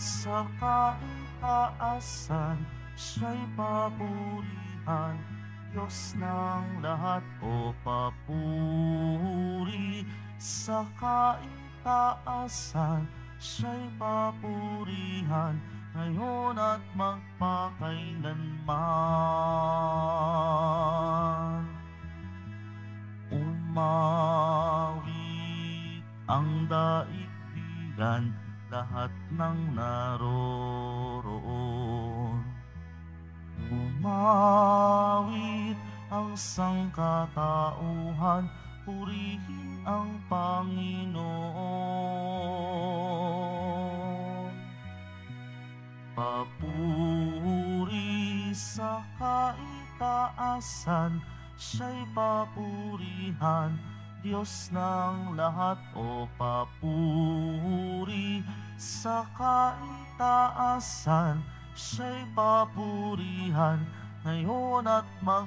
sa kaitaasan, siya'y papurihan, Diyos ng lahat o papuri. Sa kaitaasan, siya'y papurihan, ngayon at magpakailanman. Umawit ang daigdigan, lahat ng naroroon. Umawit ang sangkatauhan, purihin ang Panginoon. Papuri sa kaitaasan, siya'y papurihan, Diyos ng lahat o papuri. Sa kaitaasan, siya'y papurihan, ngayon at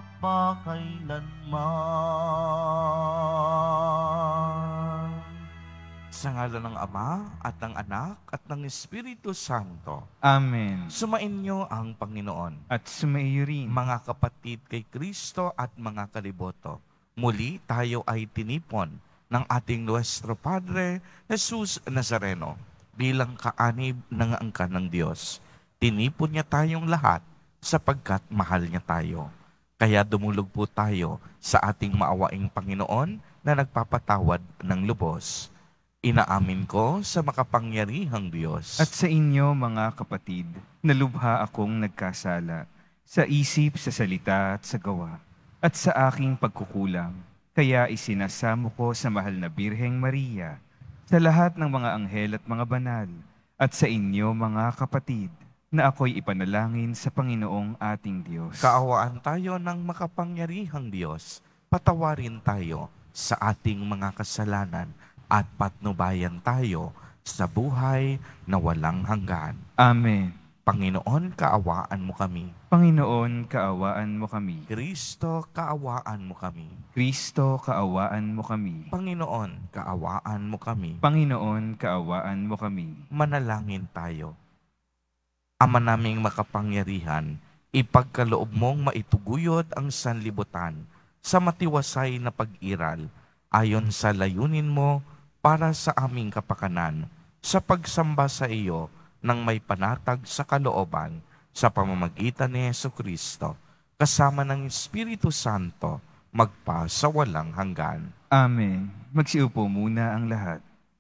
magpakailanman. Sa ngalan ng Ama at ng Anak at ng Espiritu Santo. Amen. Sumainyo ang Panginoon. At sumaiyo rin. Mga kapatid kay Kristo at mga kaliboto, muli tayo ay tinipon ng ating Nuestro Padre Jesus Nazareno bilang kaanib ng angkan ng Diyos. Tinipon niya tayong lahat sapagkat mahal niya tayo. Kaya dumulog po tayo sa ating maawaing Panginoon na nagpapatawad ng lubos. Inaamin ko sa makapangyarihang Diyos At sa inyo, mga kapatid, nalubha akong nagkasala sa isip, sa salita at sa gawa, at sa aking pagkukulang. Kaya isinasamo ko sa mahal na Birheng Maria, sa lahat ng mga anghel at mga banal, at sa inyo, mga kapatid, na ako'y ipanalangin sa Panginoong ating Diyos. Kaawaan tayo ng makapangyarihang Diyos. Patawarin tayo sa ating mga kasalanan at patnubayan tayo sa buhay na walang hanggan. Amen. Panginoon, kaawaan mo kami. Panginoon, kaawaan mo kami. Kristo, kaawaan mo kami. Kristo, kaawaan mo kami. Panginoon, kaawaan mo kami. Panginoon, kaawaan mo kami. Manalangin tayo. Ama naming makapangyarihan, ipagkaloob mong maituguyod ang sanlibutan sa matiwasay na pag-iral ayon sa layunin mo para sa aming kapakanan sa pagsamba sa iyo ng may panatag sa kalooban sa pamamagitan ni Jesucristo kasama ng Espiritu Santo magpa sa walang hanggan. Amen. Magsiupo muna ang lahat.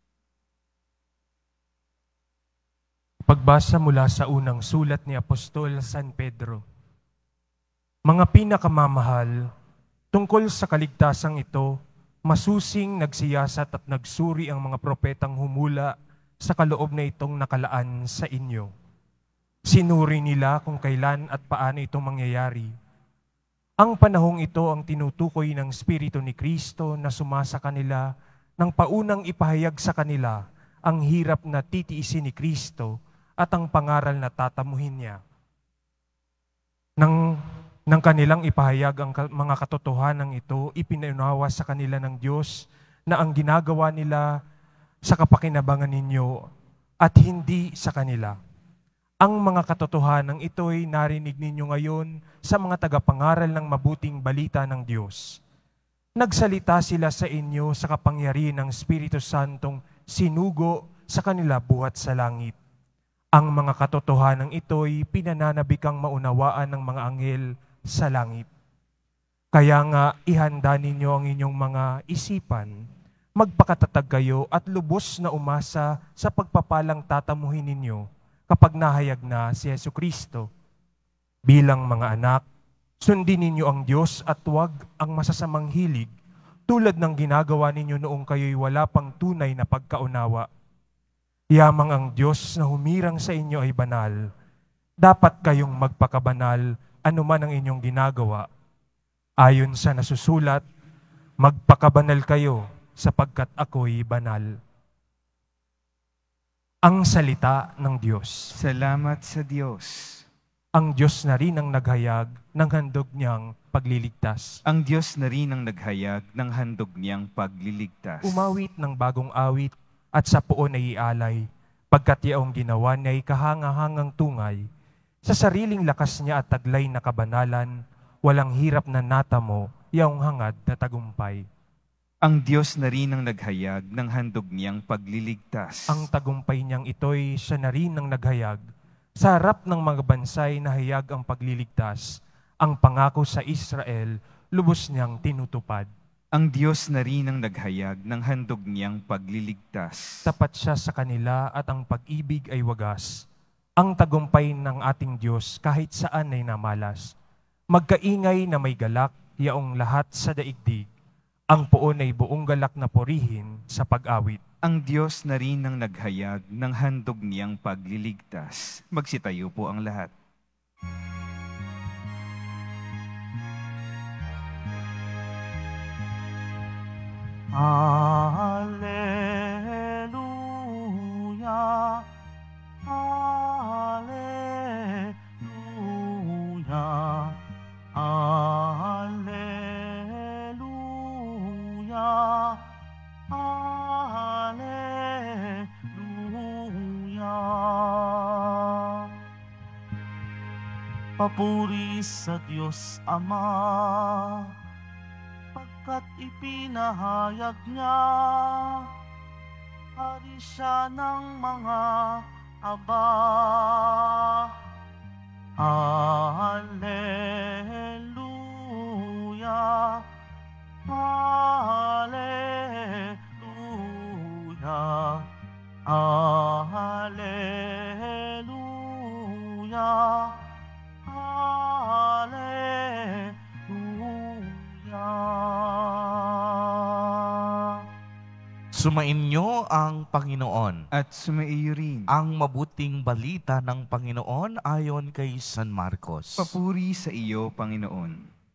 Pagbasa mula sa unang sulat ni Apostol San Pedro. Mga pinakamamahal, tungkol sa kaligtasang ito, masusing nagsiyasat at nagsuri ang mga propetang humula sa kaloob na itong nakalaan sa inyo. Sinuri nila kung kailan at paano ito mangyayari. Ang panahong ito ang tinutukoy ng Espiritu ni Kristo na sumasa kanila nang paunang ipahayag sa kanila ang hirap na titiisin ni Kristo at ang pangaral na tatamuhin niya. Nang kanilang ipahayag ang mga katotohanan ito, ipinaunawa sa kanila ng Diyos na ang ginagawa nila sa kapakinabangan ninyo at hindi sa kanila. Ang mga katotohanan ito'y narinig ninyo ngayon sa mga tagapangaral ng mabuting balita ng Diyos. Nagsalita sila sa inyo sa kapangyarihan ng Espiritu Santong sinugo sa kanila buhat sa langit. Ang mga katotohanan ito'y pinananabikang maunawaan ng mga anghel sa langit. Kaya nga ihanda ninyo ang inyong mga isipan, magpakatatag kayo at lubos na umasa sa pagpapalang tatamuhin ninyo kapag nahayag na si Jesucristo. Bilang mga anak, sundin ninyo ang Diyos at huwag ang masasamang hilig tulad ng ginagawa ninyo noong kayo'y wala pang tunay na pagkaunawa. Yamang ang Diyos na humirang sa inyo ay banal. Dapat kayong magpakabanal anuman ang inyong ginagawa. Ayon sa nasusulat, magpakabanal kayo sapagkat ako'y banal. Ang salita ng Diyos. Salamat sa Diyos. Ang Diyos na rin ang naghayag ng handog niyang pagliligtas. Ang Diyos na rin ang naghayag ng handog niyang pagliligtas. Umawit ng bagong awit at sa poon ay ialay pagkat yaong ginawa niya ay kahangahangang tungay, sa sariling lakas niya at taglay na kabanalan, walang hirap na natamo, yaong hangad na tagumpay. Ang Diyos na rin ang naghayag ng handog niyang pagliligtas. Ang tagumpay niyang ito'y siya na rin ang naghayag, sa harap ng mga bansay na hayag ang pagliligtas, ang pangako sa Israel, lubos niyang tinutupad. Ang Diyos na rin ang naghayag ng handog niyang pagliligtas. Tapat siya sa kanila at ang pag-ibig ay wagas. Ang tagumpay ng ating Diyos kahit saan ay namalas. Magkaingay na may galak, yaong lahat sa daigdig. Ang poon ay buong galak na purihin sa pag-awit. Ang Diyos na rin ang naghayag ng handog niyang pagliligtas. Magsitayo po ang lahat. Alleluia, Alleluia, Alleluia, Alleluia. Papuri sa Diyos Ama, pagkat ipinahayag niya, hari siya ng mga aba. Alleluia, Alleluia, Alleluia, Alleluia. Sumainyo ang Panginoon. At sumaiyo rin. Ang mabuting balita ng Panginoon ayon kay San Marcos. Papuri sa iyo, Panginoon.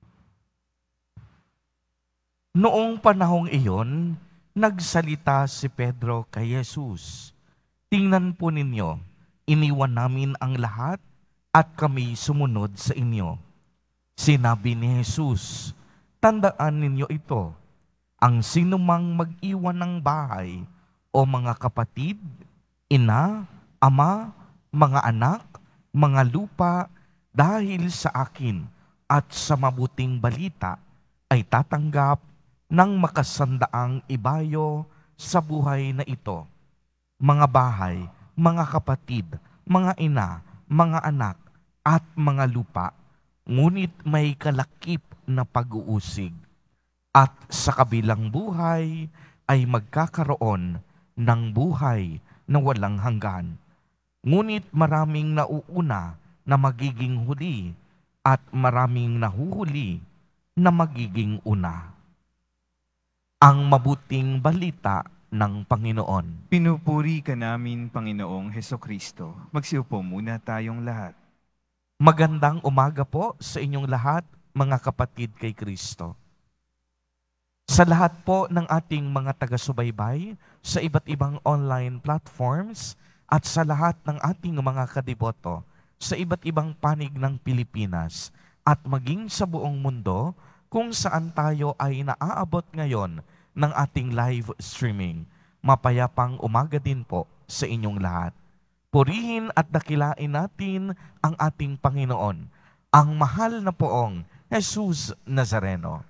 Noong panahong iyon, nagsalita si Pedro kay Jesus. Tingnan po ninyo, iniwan namin ang lahat at kami sumunod sa inyo. Sinabi ni Jesus, tandaan ninyo ito, ang sinumang mag-iwan ng bahay o mga kapatid, ina, ama, mga anak, mga lupa, dahil sa akin at sa mabuting balita, ay tatanggap ng makasandaang ibayo sa buhay na ito. Mga bahay, mga kapatid, mga ina, mga anak, at mga lupa, ngunit may kalakip na pag-uusig. At sa kabilang buhay ay magkakaroon ng buhay na walang hanggan. Ngunit maraming nauuna na magiging huli at maraming nahuhuli na magiging una. Ang mabuting balita ng Panginoon. Pinupuri ka namin, Panginoong Hesukristo. Magsiupo muna tayong lahat. Magandang umaga po sa inyong lahat, mga kapatid kay Kristo. Sa lahat po ng ating mga taga-subaybay sa iba't ibang online platforms at sa lahat ng ating mga kadiboto sa iba't ibang panig ng Pilipinas at maging sa buong mundo kung saan tayo ay naaabot ngayon ng ating live streaming. Mapayapang umaga din po sa inyong lahat. Purihin at dakilain natin ang ating Panginoon, ang mahal na poong Jesus Nazareno.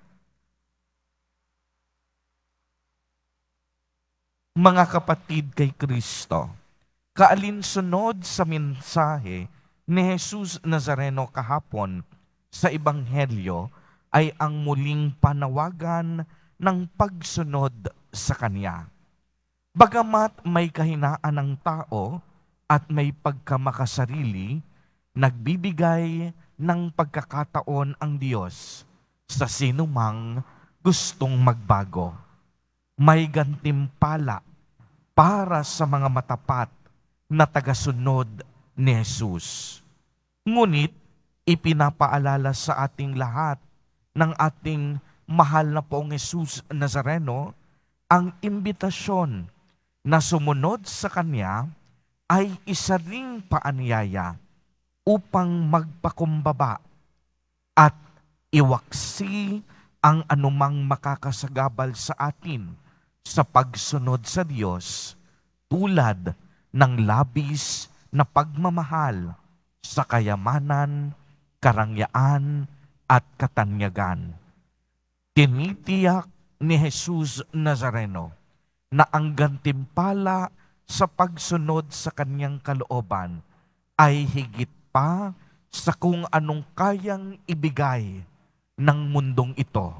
Mga kapatid kay Kristo, kaalinsunod sa mensahe ni Jesus Nazareno kahapon sa Ebanghelyo ay ang muling panawagan ng pagsunod sa Kanya. Bagamat may kahinaan ng tao at may pagkamakasarili, nagbibigay ng pagkakataon ang Diyos sa sinumang gustong magbago. May gantimpala para sa mga matapat na tagasunod ni Jesus. Ngunit, ipinapaalala sa ating lahat ng ating mahal na poong Jesus Nazareno ang imbitasyon na sumunod sa Kanya ay isa ring paanyaya upang magpakumbaba at iwaksi ang anumang makakasagabal sa atin sa pagsunod sa Diyos tulad ng labis na pagmamahal sa kayamanan, karangyaan at katanyagan. Tinitiyak ni Jesus Nazareno na ang gantimpala sa pagsunod sa kanyang kalooban ay higit pa sa kung anong kayang ibigay ng mundong ito.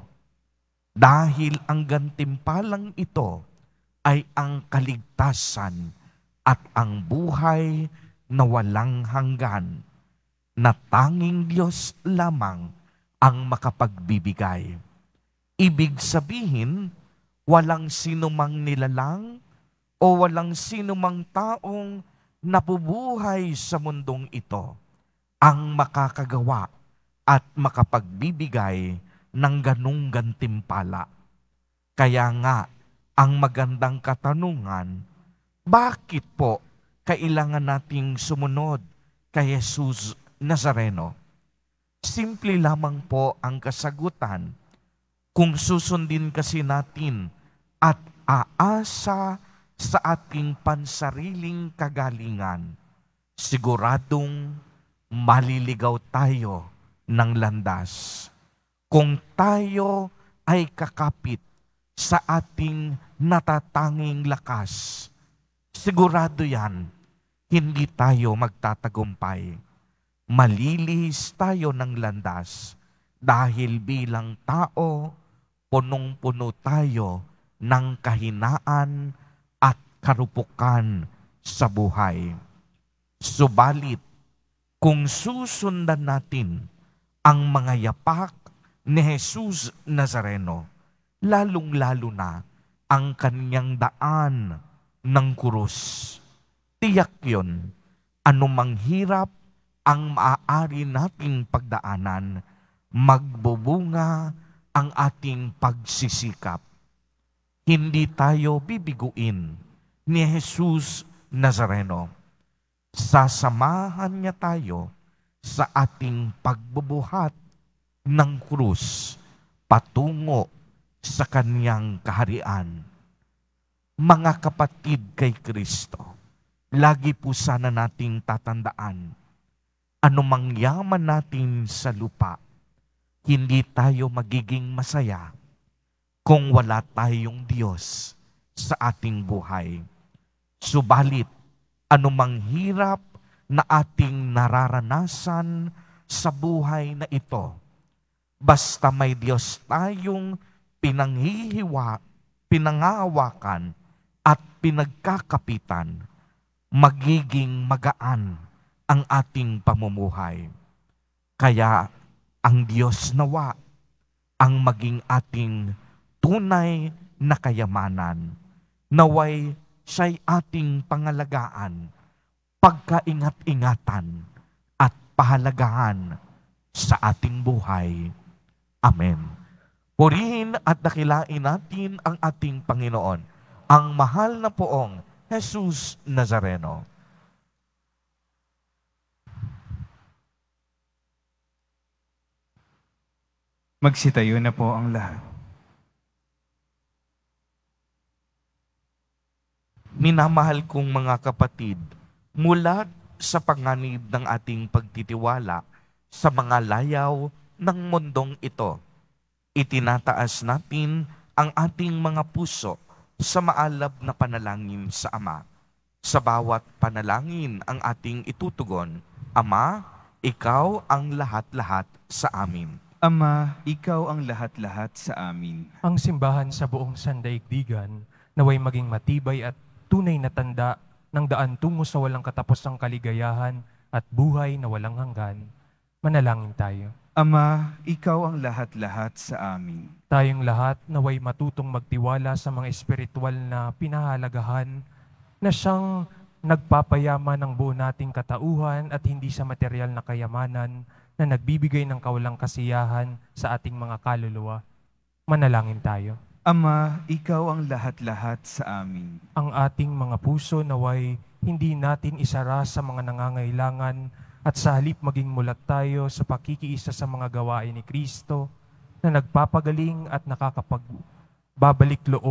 Dahil ang gantimpalang ito ay ang kaligtasan at ang buhay na walang hanggan, na tanging Diyos lamang ang makapagbibigay. Ibig sabihin, walang sinumang nilalang o walang sinumang taong nabubuhay sa mundong ito ang makakagawa at makapagbibigay ng ganung gantimpala. Kaya nga, ang magandang katanungan, bakit po kailangan nating sumunod kay Jesus Nazareno? Simple lamang po ang kasagutan. Kung susundin kasi natin at aasa sa ating pansariling kagalingan, siguradong maliligaw tayo ng landas. Kung tayo ay kakapit sa ating natatanging lakas, sigurado yan, hindi tayo magtatagumpay. Malilihis tayo ng landas dahil bilang tao, punong-puno tayo ng kahinaan at karupukan sa buhay. Subalit, kung susundan natin ang mga yapak ni Jesus Nazareno, lalong-lalo na ang kanyang daan ng krus, tiyak yun, anumang hirap ang maaari nating pagdaanan, magbubunga ang ating pagsisikap. Hindi tayo bibiguin ni Jesus Nazareno. Sasamahan niya tayo sa ating pagbubuhat ng krus patungo sa kanyang kaharian. Mga kapatid kay Kristo, lagi po sana nating tatandaan, anumang yaman natin sa lupa, hindi tayo magiging masaya kung wala tayong Diyos sa ating buhay. Subalit, anumang hirap na ating nararanasan sa buhay na ito, basta may Diyos tayong pinangahawakan at pinagkakapitan, magiging magaan ang ating pamumuhay. Kaya ang Diyos nawa ang maging ating tunay na kayamanan. Naway siya'y ating pangalagaan, pagkaingat-ingatan at pahalagahan sa ating buhay. Amen. Purihin at dakilain natin ang ating Panginoon, ang mahal na poong Jesus Nazareno. Magsitayo na po ang lahat. Minamahal kong mga kapatid, mula sa panganib ng ating pagtitiwala sa mga layaw ng mundong ito, itinataas natin ang ating mga puso sa maalab na panalangin sa Ama. Sa bawat panalangin ang ating itutugon, Ama, Ikaw ang lahat-lahat sa amin. Ama, Ikaw ang lahat-lahat sa amin. Ang simbahan sa buong sandaigdigan naway maging matibay at tunay na tanda ng daan tungo sa walang katapusang kaligayahan at buhay na walang hanggan. Manalangin tayo. Ama, Ikaw ang lahat-lahat sa amin. Tayong lahat naway matutong magtiwala sa mga espiritual na pinahalagahan na siyang nagpapayaman ng buo nating katauhan at hindi sa material na kayamanan na nagbibigay ng kawalang kasiyahan sa ating mga kaluluwa. Manalangin tayo. Ama, Ikaw ang lahat-lahat sa amin. Ang ating mga puso naway hindi natin isara sa mga nangangailangan at sa halip maging mulat tayo sa pakikiisa sa mga gawain ni Kristo na nagpapagaling at nakakapagbabalik loob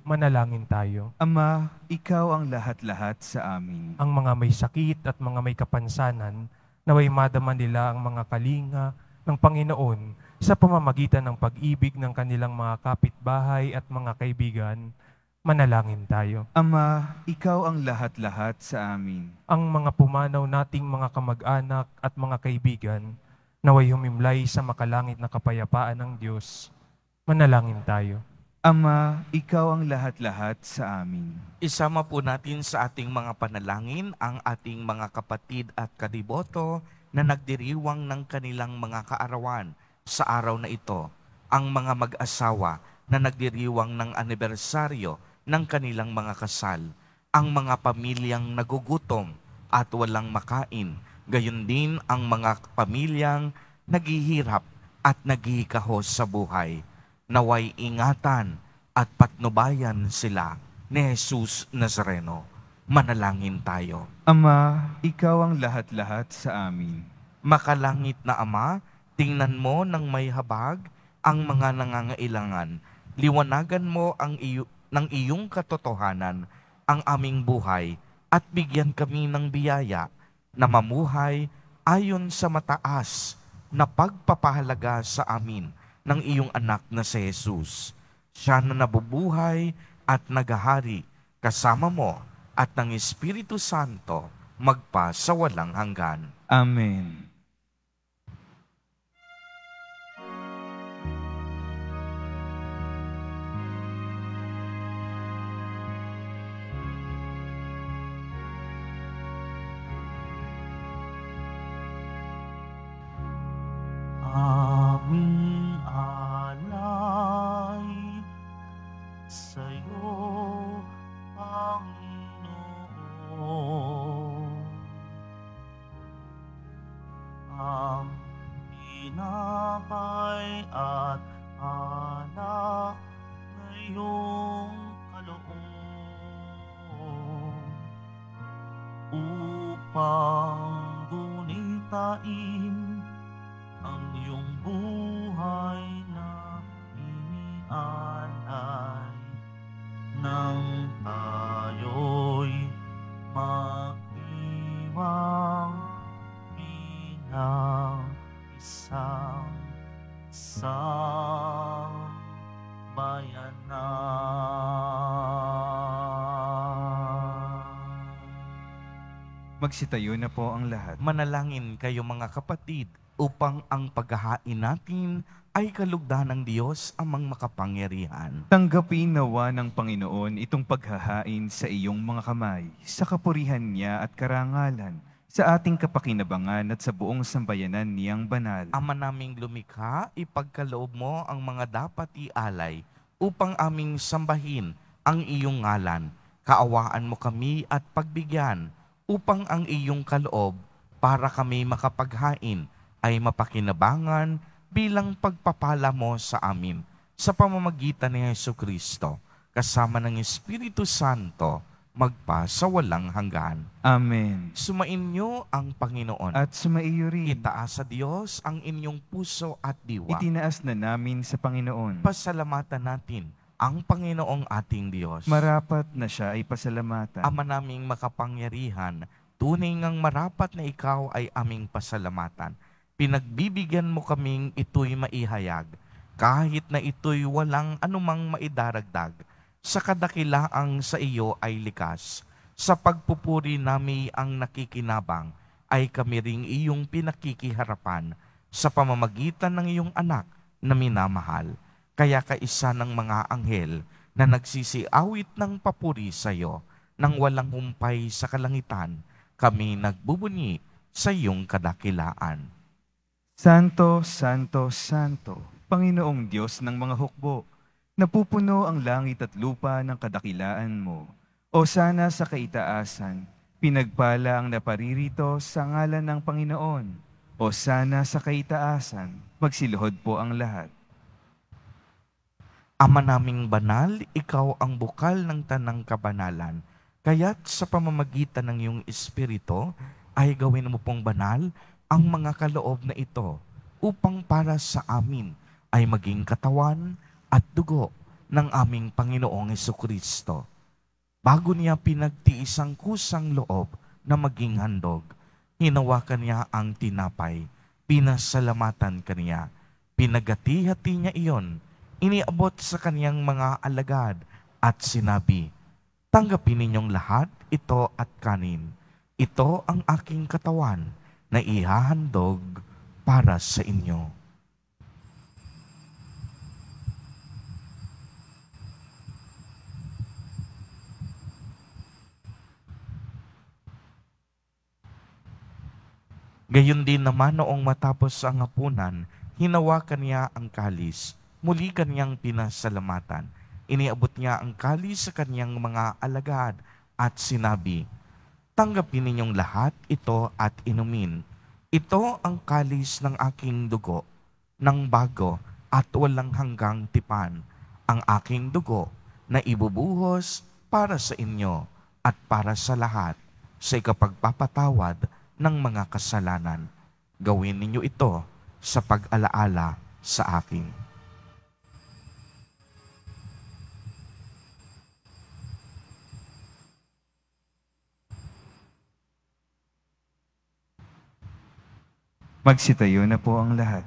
Manalangin tayo. Ama, ikaw ang lahat-lahat sa amin. Ang mga may sakit at mga may kapansanan, naway madama nila ang mga kalinga ng Panginoon sa pamamagitan ng pag-ibig ng kanilang mga kapitbahay at mga kaibigan. Manalangin tayo. Ama, ikaw ang lahat-lahat sa amin. Ang mga pumanaw nating mga kamag-anak at mga kaibigan, naway humimlay sa makalangit na kapayapaan ng Diyos. Manalangin tayo. Ama, ikaw ang lahat-lahat sa amin. Isama po natin sa ating mga panalangin ang ating mga kapatid at kadiboto na nagdiriwang ng kanilang mga kaarawan sa araw na ito. Ang mga mag-asawa na nagdiriwang ng anibersaryo ng kanilang mga kasal. Ang mga pamilyang nagugutom at walang makain. Gayon din ang mga pamilyang naghihirap at naghihikahos sa buhay. Naway ingatan at patnubayan sila ni Jesus Nazareno. Manalangin tayo. Ama, ikaw ang lahat-lahat sa amin. Makalangit na Ama, tingnan mo ng may habag ang mga nangangailangan. Liwanagan mo ng iyong katotohanan ang aming buhay at bigyan kami ng biyaya na mamuhay ayon sa mataas na pagpapahalaga sa amin ng iyong anak na si Jesus. Siya na nabubuhay at naghahari kasama mo at ng Espiritu Santo magpa sa walang hanggan. Amen. Aming alay sa'yo, Panginoon. Ang tinapay at alak na iyong kaloob upang gunitain ang iyong buhay na inialay nang tayo'y magdiwang bilang isang bayanan. Magsitayo na po ang lahat. Manalangin kayo mga kapatid upang ang paghahain natin ay kalugdan ng Diyos amang makapangyarihan. Tanggapin nawa ng Panginoon itong paghahain sa iyong mga kamay, sa kapurihan niya at karangalan, sa ating kapakinabangan at sa buong sambayanan niyang banal. Ama naming lumikha, ipagkaloob mo ang mga dapat ialay upang aming sambahin ang iyong ngalan. Kaawaan mo kami at pagbigyan upang ang iyong kaloob para kami makapaghain ay mapakinabangan bilang pagpapala mo sa amin sa pamamagitan ni Jesucristo, kasama ng Espiritu Santo, magpa sa walang hanggan. Amen. Sumainyo ang Panginoon. At sumaiyo rin. Itaas sa Diyos ang inyong puso at diwa. Itinaas na namin sa Panginoon. Pasalamatan natin ang Panginoong ating Diyos. Marapat na siya ay pasalamatan. Ama naming makapangyarihan, tunay ngang marapat na ikaw ay aming pasalamatan. Pinagbibigyan mo kaming ito'y maihayag, kahit na ito'y walang anumang maidaragdag. Sa kadakilaang sa iyo ay likas. Sa pagpupuri nami ang nakikinabang, ay kami ring iyong pinakikiharapan sa pamamagitan ng iyong anak na minamahal. Kaya kaisa ng mga anghel na nagsisiawit ng papuri sa iyo, nang walang humpay sa kalangitan, kami nagbubunyi sa iyong kadakilaan. Santo, Santo, Santo, Panginoong Diyos ng mga hukbo, napupuno ang langit at lupa ng kadakilaan mo. O sana sa kaitaasan, pinagpala ang naparirito sa ngalan ng Panginoon. O sana sa kaitaasan, magsiluhod po ang lahat. Ama naming banal, ikaw ang bukal ng tanang kabanalan. Kaya't sa pamamagitan ng iyong Espiritu, ay gawin mo pong banal ang mga kaloob na ito upang para sa amin ay maging katawan at dugo ng aming Panginoong Hesukristo. Bago niya pinagtiis ang kusang loob na maging handog, hinawakan niya ang tinapay, pinasalamatan kaniya, pinagati-hati niya iyon, iniabot sa kaniyang mga alagad at sinabi, "Tanggapin ninyong lahat ito at kanin. Ito ang aking katawan na ihahandog para sa inyo." Gayon din naman noong matapos ang hapunan, hinawakan niya ang kalis, muli kaniyang pinasalamatan. Iniabot niya ang kalis sa kaniyang mga alagad at sinabi, "Tanggapin ninyong lahat ito at inumin. Ito ang kalis ng aking dugo, ng bago at walang hanggang tipan, ang aking dugo na ibubuhos para sa inyo at para sa lahat sa ikapagpapatawad ng mga kasalanan. Gawin ninyo ito sa pag-alaala sa akin." Magsitayo na po ang lahat.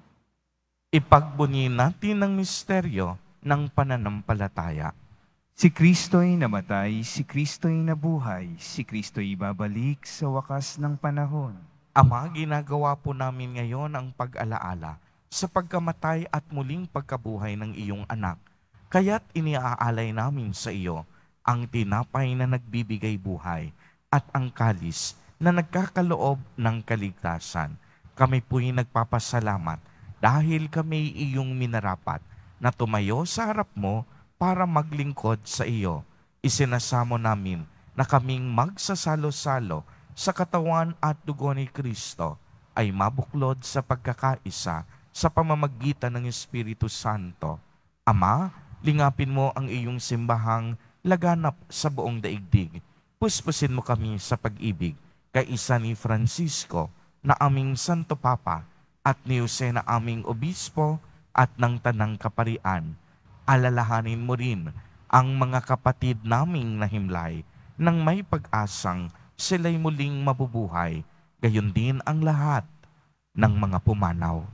Ipagbunyi natin ang misteryo ng pananampalataya. Si Kristo'y namatay, si Kristo'y nabuhay, si Kristo'y babalik sa wakas ng panahon. Ama, ginagawa po namin ngayon ang pag-alaala sa pagkamatay at muling pagkabuhay ng iyong anak. Kaya't iniaalay namin sa iyo ang tinapay na nagbibigay buhay at ang kalis na nagkakaloob ng kaligtasan. Kami po'y nagpapasalamat dahil kami iyong minarapat na tumayo sa harap mo para maglingkod sa iyo. Isinasamo namin na kaming magsasalo-salo sa katawan at dugo ni Kristo ay mabuklod sa pagkakaisa sa pamamagitan ng Espiritu Santo. Ama, lingapin mo ang iyong simbahang laganap sa buong daigdig. Puspusin mo kami sa pag-ibig kay isa ni Francisco na aming Santo Papa at ni Jose na aming Obispo at ng Tanang Kaparian. Alalahanin mo rin ang mga kapatid naming nahimlay nang may pag-asang sila'y muling mabubuhay, gayon din ang lahat ng mga pumanaw.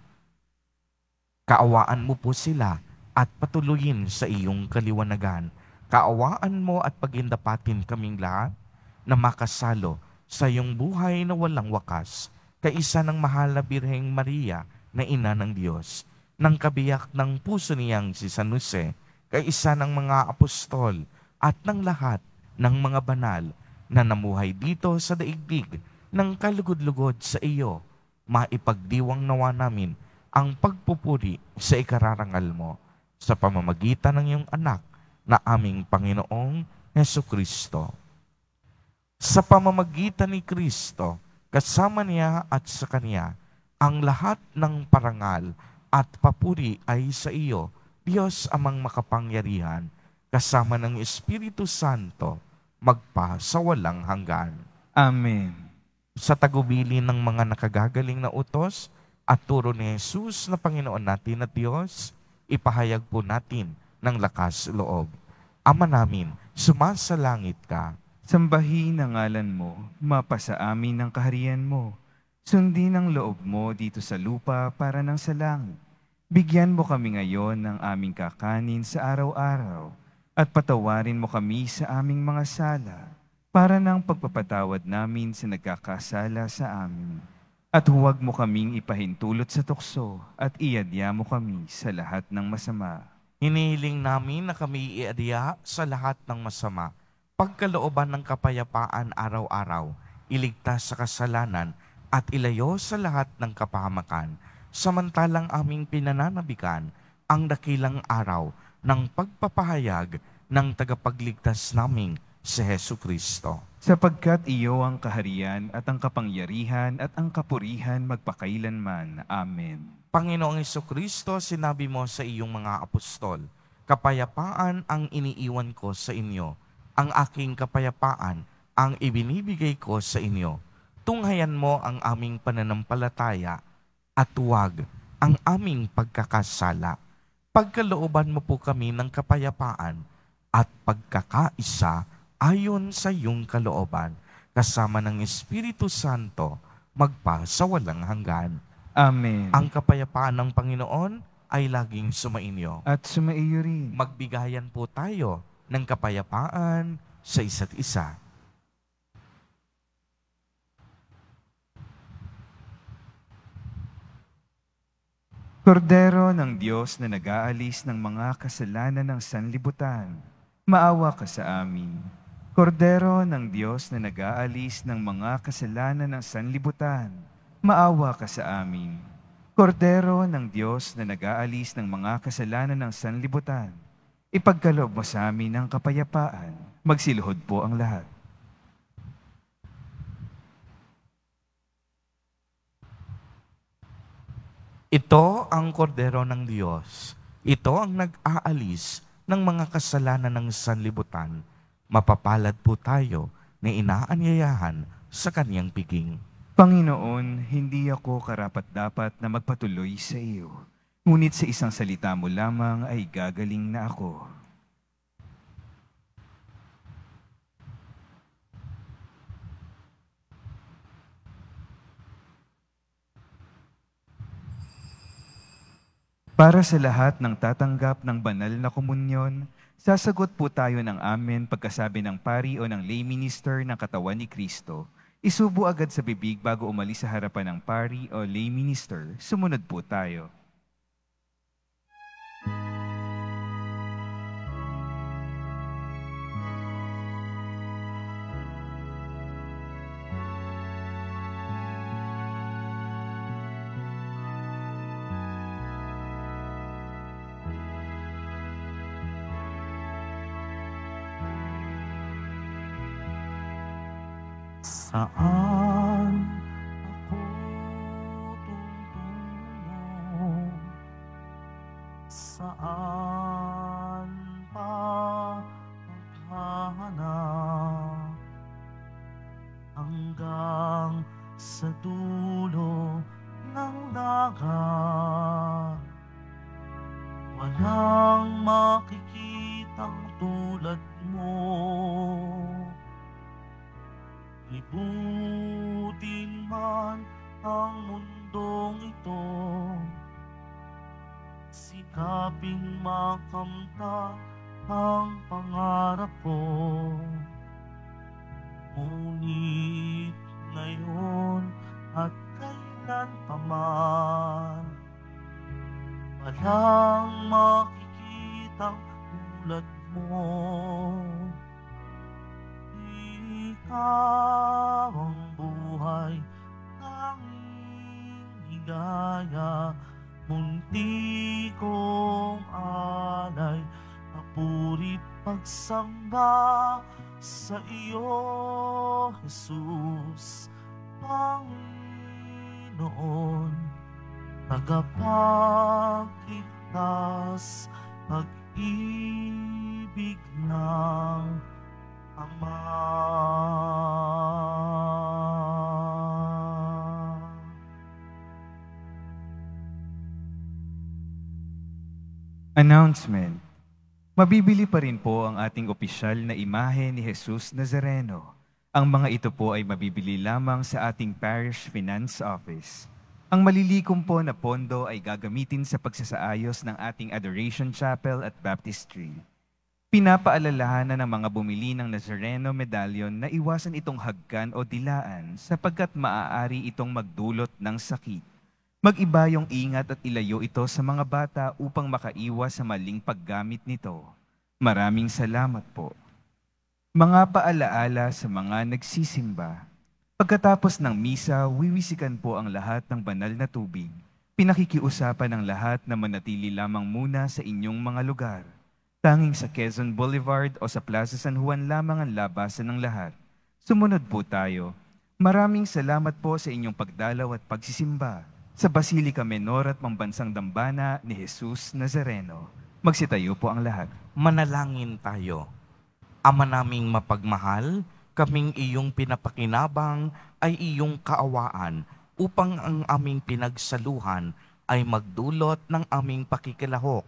Kaawaan mo po sila at patuloyin sa iyong kaliwanagan. Kaawaan mo at pagindapatin kaming lahat na makasalo sa iyong buhay na walang wakas, kaisa ng mahal na Birheng Maria na ina ng Diyos, ng kabiyak ng puso niyang si San Jose, kaisa ng mga apostol at ng lahat ng mga banal na namuhay dito sa daigdig ng kalugod-lugod sa iyo. Maipagdiwang nawa namin ang pagpupuri sa ikararangal mo sa pamamagitan ng iyong anak na aming Panginoong Hesukristo. Sa pamamagitan ni Kristo, kasama niya at sa Kanya, ang lahat ng parangal at papuri ay sa iyo, Diyos amang makapangyarihan, kasama ng Espiritu Santo, magpa sa walang hanggan. Amen. Sa tagubilin ng mga nakagagaling na utos at turo ni Jesus na Panginoon natin at Diyos, ipahayag po natin ng lakas loob. Ama namin, sumasalangit ka. Sambahin ang ngalan mo, mapasa amin ang kaharian mo. Sundin ang loob mo dito sa lupa para nang sa langit. Bigyan mo kami ngayon ng aming kakanin sa araw-araw at patawarin mo kami sa aming mga sala para ng pagpapatawad namin sa nagkakasala sa amin. At huwag mo kaming ipahintulot sa tukso at iadya mo kami sa lahat ng masama. Hinihiling namin na kami iadya sa lahat ng masama, pagkalooban ng kapayapaan araw-araw, iligtas sa kasalanan at ilayo sa lahat ng kapahamakan, samantalang aming pinananabikan ang dakilang araw ng pagpapahayag ng tagapagligtas naming si Hesukristo. Sapagkat iyo ang kaharian at ang kapangyarihan at ang kapurihan magpakailanman. Amen. Panginoong Hesukristo, sinabi mo sa iyong mga apostol, kapayapaan ang iniiwan ko sa inyo, ang aking kapayapaan ang ibinibigay ko sa inyo. Tunghayan mo ang aming pananampalataya at huwag ang aming pagkakasala. pagkalooban mo po kami ng kapayapaan at pagkakaisa ayon sa iyong kalooban, kasama ng Espiritu Santo, magpa sa walang hanggan. Amen. Ang kapayapaan ng Panginoon ay laging sumainyo. At sumaiyo rin. Magbigayan po tayo ng kapayapaan sa isa't isa. Kordero ng Diyos na nag-aalis ng mga kasalanan ng sanlibutan, maawa ka sa amin. Kordero ng Diyos na nag-aalis ng mga kasalanan ng sanlibutan, maawa ka sa amin. Kordero ng Diyos na nag-aalis ng mga kasalanan ng sanlibutan, ipagkaloob mo sa amin ang kapayapaan. Magsiluhod po ang lahat. Ito ang kordero ng Diyos. Ito ang nag-aalis ng mga kasalanan ng sanlibutan. Mapapalad po tayo na inaanyayahan sa kaniyang piging. Panginoon, hindi ako karapat-dapat na magpatuloy sa iyo. Ngunit sa isang salita mo lamang ay gagaling na ako. Para sa lahat ng tatanggap ng banal na komunyon, sasagot po tayo ng amen pagkasabi ng pari o ng lay minister ng katawan ni Kristo. Isubo agad sa bibig bago umalis sa harapan ng pari o lay minister. Sumunod po tayo. Saan ako tutungo? Saan pa maghahanap? Hanggang sa dulo ng dagat, walang makikitang tulad mo. Libutin man ang mundong ito, sikaping makamta ang pangarap ko. Ngunit ngayon at kailan pa man, walang makikitang tulad mo. Ikaw ang buhay, tanging higaya, munti kong alay, papurit pagsamba sa iyo, Jesus, Panginoon, tagapagligtas, pag-ibig ng Ama. Announcement. Mabibili pa rin po ang ating opisyal na imahe ni Jesus Nazareno. Ang mga ito po ay mabibili lamang sa ating Parish Finance Office. Ang malilikom po na pondo ay gagamitin sa pagsasaayos ng ating Adoration Chapel at Baptistry. Pinapaalalahanan ng mga bumili ng Nazareno medallion na iwasan itong hagkan o dilaan sapagkat maaari itong magdulot ng sakit. Mag-iba yung ingat at ilayo ito sa mga bata upang makaiwas sa maling paggamit nito. Maraming salamat po. Mga paalaala sa mga nagsisimba. Pagkatapos ng misa, wiwisikan po ang lahat ng banal na tubig. Pinakikiusapan ng lahat na manatili lamang muna sa inyong mga lugar. Tanging sa Quezon Boulevard o sa Plaza San Juan lamang ang labasan ng lahat. Sumunod po tayo. Maraming salamat po sa inyong pagdalaw at pagsisimba sa Basilica Menor at Mambansang Dambana ni Jesus Nazareno. Magsitayo po ang lahat. Manalangin tayo. Ama naming mapagmahal, kaming iyong pinapakinabang ay iyong kaawaan upang ang aming pinagsaluhan ay magdulot ng aming pakikilahok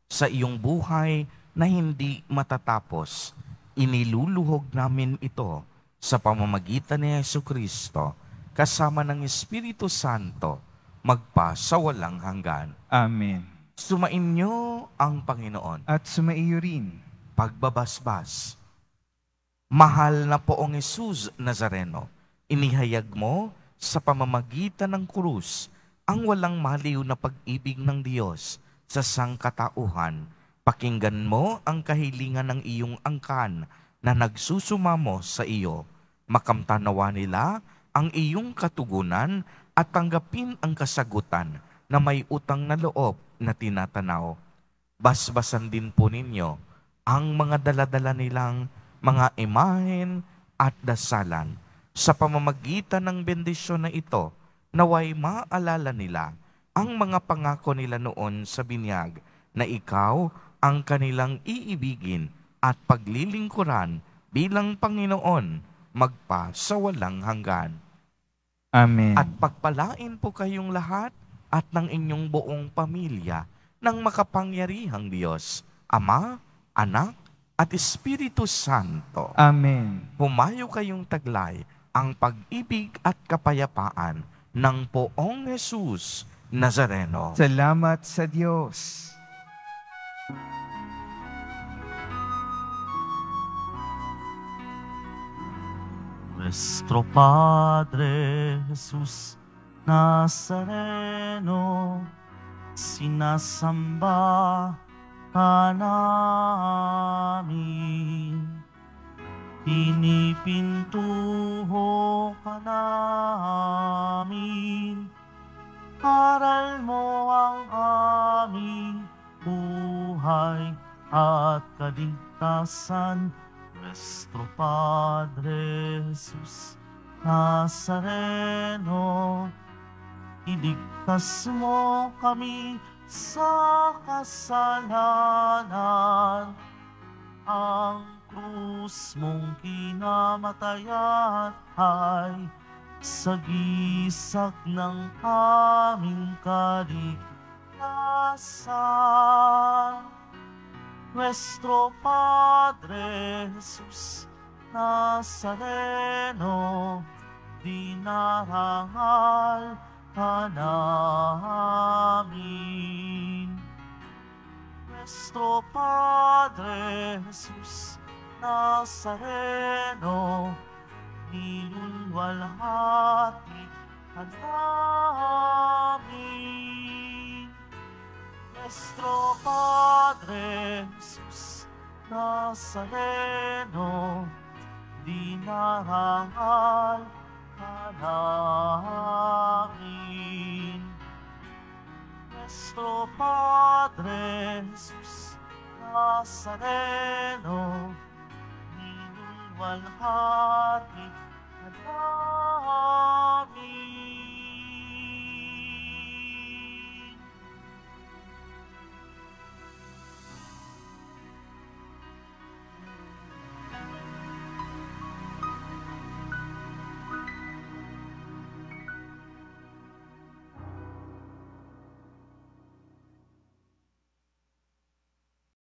sa iyong buhay na hindi matatapos. Iniluluhog namin ito sa pamamagitan ni Jesucristo kasama ng Espiritu Santo magpa sa walang hanggan. Amen. Sumainyo ang Panginoon. At sumaiyo rin. Pagbabasbas. Mahal na Poong Jesus Nazareno, inihayag mo sa pamamagitan ng krus ang walang maliw na pag-ibig ng Diyos sa sangkatauhan. Pakinggan mo ang kahilingan ng iyong angkan na nagsusumamo sa iyo. Makamtanawa nila ang iyong katugunan at tanggapin ang kasagutan na may utang na loob na tinatanaw. Basbasan din po ninyo ang mga daladala nilang mga imahen at dasalan. Sa pamamagitan ng bendisyon na ito, naway maalala nila ang mga pangako nila noon sa binyag na ikaw ang kanilang iibigin at paglilingkuran bilang Panginoon magpa sa walang hanggan. Amen. At pagpalain po kayong lahat at ng inyong buong pamilya ng makapangyarihang Diyos, Ama, Anak, at Espiritu Santo. Amen. Humayo kayong taglay ang pag-ibig at kapayapaan ng Poong Jesus Nazareno. Salamat sa Diyos. Nuestro Padre Jesús Nazareno, sinasamba ka namin, pinipintuho ka namin, aral mo ang aming buhay at kaligtasan. Nuestro Padre Jesús Nazareno, iligtas mo kami sa kasalanan. Ang krus mong kinamatayan ay sagisag ng aming kaligtasan. Nuestro Padre Jesús Nazareno, dinarangal ka namin. Nuestro Padre Jesús Nazareno, nilulwalhati ka namin. Nuestro Padre Jesús Nazareno, dinarangal ka namin.